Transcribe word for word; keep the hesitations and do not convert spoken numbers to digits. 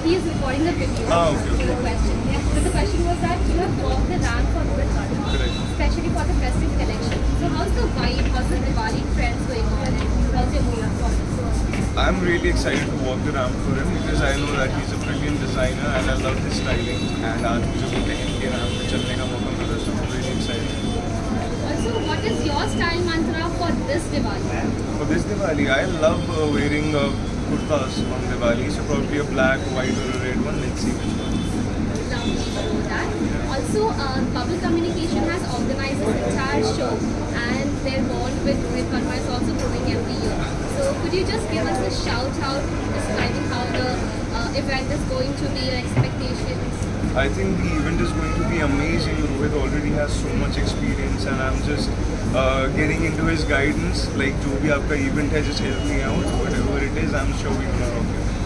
he is recording the video. Ah, okay. For the question. Yeah. So the question was that you have walked the ramp for Rohit Karma, Correct. especially for the festive collection. So how's the vibe? How's the Diwali trends going on? And how's your mood for this? I'm really excited to walk the ramp for him because I know that he's a brilliant designer and I love his styling. And आज मुझे बोलते हैं कि ramp पे चलने का मौका मिला, so I'm really excited. Also, what is your style mantra for this Diwali? For this Diwali, I love uh, wearing uh, kurtas on Diwali, so probably a black, white or a red one. Let's see which one. Lovely to know that. Also, uh, Bubble Communication has organized this entire show, and their bond with Rohit Verma is also growing every year. So, could you just give us a shout out describing how the uh, event is going to be, your expectations? I think the event is going to be amazing. Rohit already has so much experience and I'm just uh, getting into his guidance. Like, जो भी आपका event है, just help me out. Whatever it is, I'm sure we're gonna rock it.